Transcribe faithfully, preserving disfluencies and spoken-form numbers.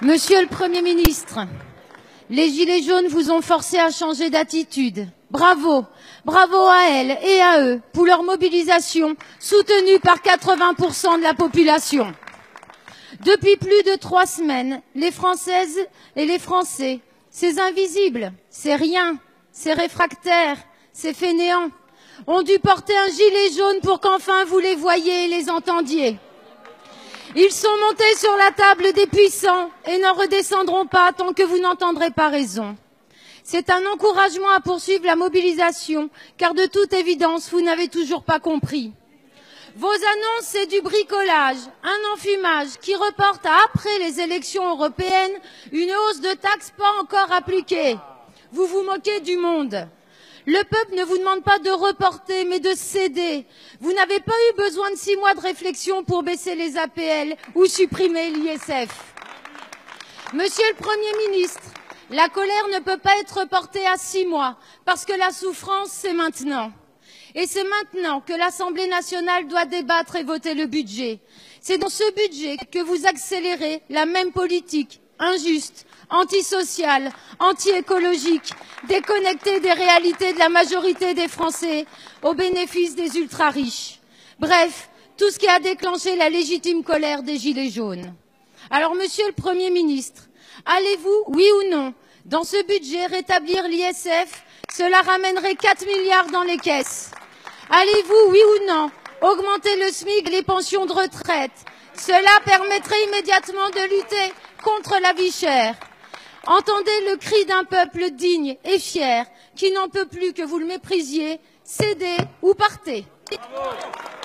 Monsieur le Premier ministre, les Gilets jaunes vous ont forcé à changer d'attitude. Bravo, bravo à elles et à eux pour leur mobilisation soutenue par quatre-vingts pour cent de la population. Depuis plus de trois semaines, les Françaises et les Français, ces invisibles, ces riens, ces réfractaires, ces fainéants, ont dû porter un gilet jaune pour qu'enfin vous les voyiez et les entendiez. Ils sont montés sur la table des puissants et n'en redescendront pas tant que vous n'entendrez pas raison. C'est un encouragement à poursuivre la mobilisation, car de toute évidence, vous n'avez toujours pas compris. Vos annonces, c'est du bricolage, un enfumage qui reporte à après les élections européennes une hausse de taxes pas encore appliquée. Vous vous moquez du monde. Le peuple ne vous demande pas de reporter, mais de céder. Vous n'avez pas eu besoin de six mois de réflexion pour baisser les A P L ou supprimer l'I S F. Monsieur le Premier ministre, la colère ne peut pas être reportée à six mois, parce que la souffrance, c'est maintenant. Et c'est maintenant que l'Assemblée nationale doit débattre et voter le budget. C'est dans ce budget que vous accélérez la même politique injuste, antisociale, anti-écologique, déconnectée des réalités de la majorité des Français au bénéfice des ultra-riches. Bref, tout ce qui a déclenché la légitime colère des Gilets jaunes. Alors, Monsieur le Premier ministre, allez-vous, oui ou non, dans ce budget rétablir l'I S F? Cela ramènerait quatre milliards dans les caisses. Allez-vous, oui ou non, augmenter le SMIC et les pensions de retraite? Cela permettrait immédiatement de lutter contre la vie chère. Entendez le cri d'un peuple digne et fier qui n'en peut plus que vous le méprisiez. Cédez ou partez. Bravo.